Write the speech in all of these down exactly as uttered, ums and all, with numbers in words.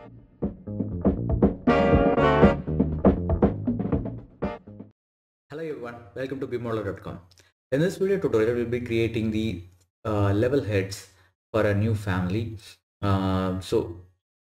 Hello everyone, welcome to bmodeler dot com. In this video tutorial, we'll be creating the uh, level heads for a new family. Um, so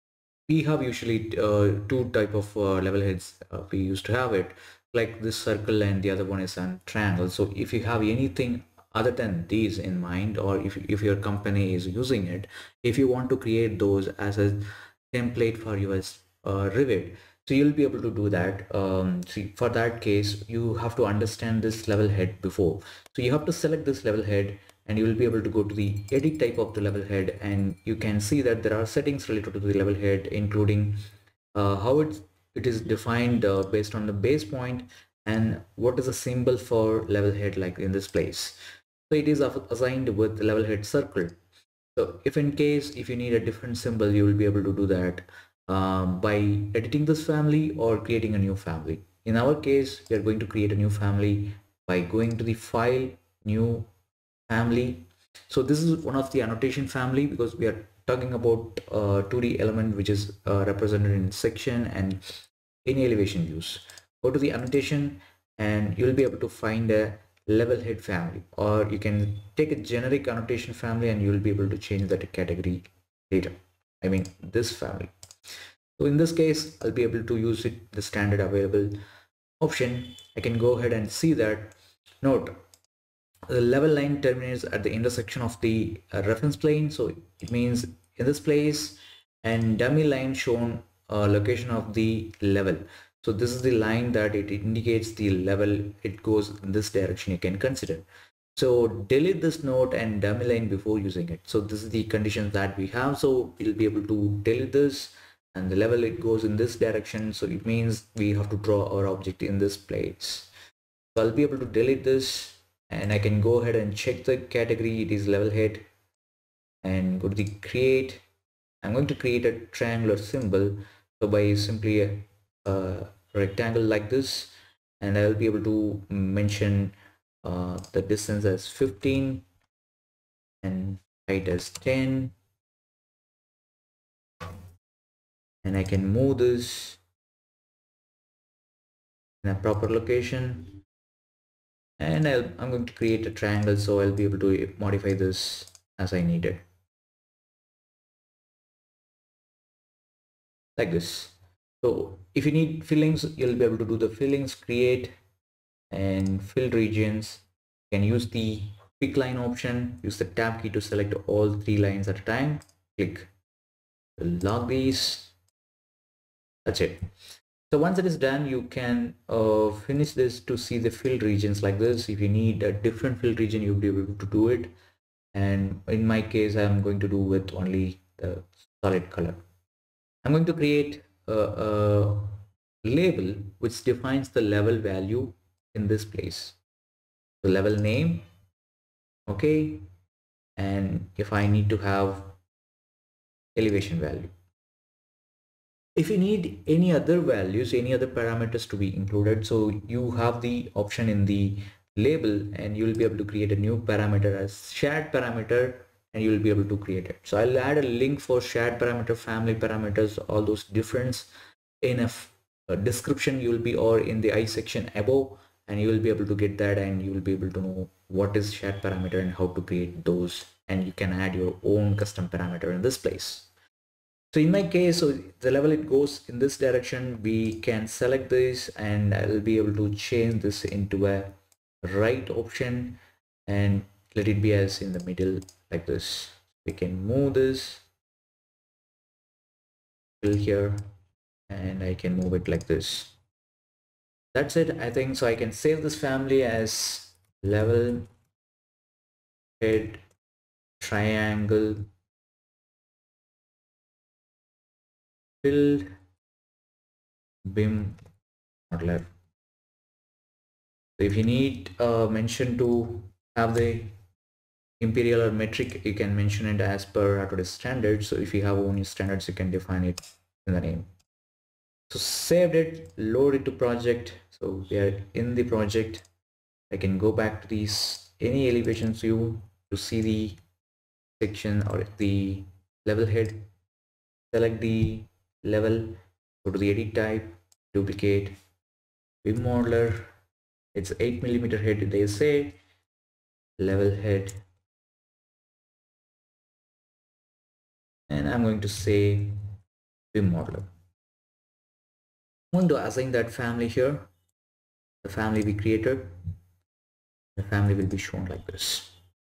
we have usually uh, two type of uh, level heads. Uh, we used to have it like this circle, and the other one is a triangle. So if you have anything other than these in mind, or if, if your company is using it, if you want to create those as a template for your uh, Revit, so you'll be able to do that. Um, see, for that case, you have to understand this level head before. So you have to select this level head, and you will be able to go to the edit type of the level head, and you can see that there are settings related to the level head, including uh, how it, it is defined uh, based on the base point, and what is the symbol for level head like in this place. So it is assigned with level head circle. So if in case if you need a different symbol, you will be able to do that um, by editing this family or creating a new family. In our case, we are going to create a new family by going to the file, new family. So this is one of the annotation family, because we are talking about uh, two D element which is uh, represented in section and in elevation views. Go to the annotation and you'll be able to find a level head family, or you can take a generic annotation family and you'll be able to change that category later. I mean this family. So in this case, I'll be able to use it the standard available option. I can go ahead and see that. Note, the level line terminates at the intersection of the uh, reference plane, so it means in this place, and dummy line shown uh, location of the level. So this is the line that it indicates the level, it goes in this direction. You can consider, so delete this node and dummy line before using it. So this is the conditions that we have, so we'll be able to delete this, and the level it goes in this direction, so it means we have to draw our object in this place. So I'll be able to delete this, and I can go ahead and check the category. It is level head, and go to the create. I'm going to create a triangular symbol, so by simply a, a rectangle like this, and I'll be able to mention uh, the distance as fifteen and height as ten, and I can move this in a proper location, and I'll, I'm going to create a triangle, so I'll be able to modify this as I need it, like this. So if you need fillings, you'll be able to do the fillings, create and fill regions. You can use the pick line option, use the tab key to select all three lines at a time, click, log these, that's it. So once it is done, you can uh, finish this to see the fill regions like this. If you need a different fill region, you'll be able to do it. And in my case, I'm going to do with only the solid color. I'm going to create a, a label which defines the level value in this place. The level name, okay, and if I need to have elevation value. If you need any other values, any other parameters to be included, so you have the option in the label, and you will be able to create a new parameter as shared parameter, and you will be able to create it. So I'll add a link for shared parameter, family parameters, all those difference in a, a description you will be, or in the I section above, and you will be able to get that, and you will be able to know what is shared parameter and how to create those, and you can add your own custom parameter in this place. So in my case, so the level it goes in this direction, we can select this, and I'll be able to change this into a right option and let it be as in the middle like this. We can move this till here, and I can move it like this. That's it, I think. So I can save this family as level head triangle filled BIM modeler. So if you need a mention to have the imperial or metric, you can mention it as per Autodesk standards. So if you have own standards, you can define it in the name. So saved it, load it to project. So we are in the project. I can go back to these any elevations view to see the section or the level head, select the level, go to the edit type, duplicate, BIM modeler, it's eight millimeter head, they say, level head, and I'm going to say BIM modeler. I'm going to assign that family here, the family we created. The family will be shown like this.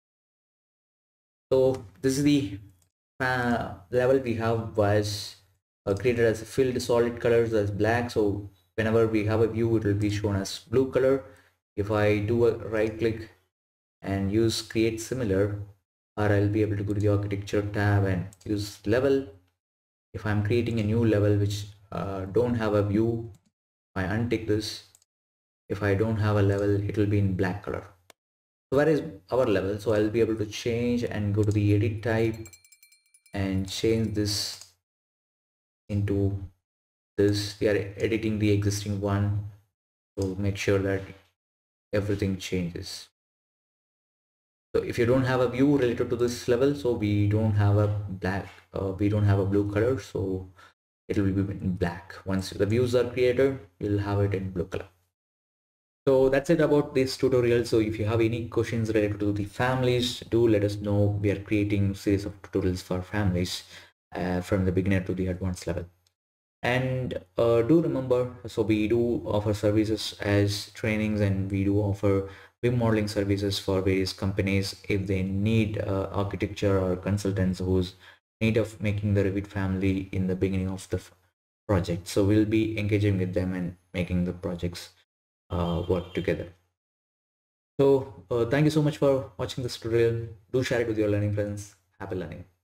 So this is the uh, level we have was uh, created as a filled solid colors as black. So whenever we have a view, it will be shown as blue color. If I do a right click and use create similar, or I'll be able to go to the architecture tab and use level. If I'm creating a new level which uh, don't have a view, I untick this. If I don't have a level, it will be in black color. So where is our level? So I'll be able to change and go to the edit type and change this into this. We are editing the existing one, so make sure that everything changes. So if you don't have a view related to this level, so we don't have a black, uh, we don't have a blue color, so it will be in black. Once the views are created, you'll have it in blue color. So that's it about this tutorial. So if you have any questions related to the families, do let us know. We are creating series of tutorials for families uh, from the beginner to the advanced level. And uh, do remember, so we do offer services as trainings, and we do offer BIM modeling services for various companies if they need uh, architecture or consultants who's need of making the Revit family in the beginning of the project. So we'll be engaging with them and making the projects uh, work together. So uh, thank you so much for watching this tutorial. Do share it with your learning friends. Happy learning.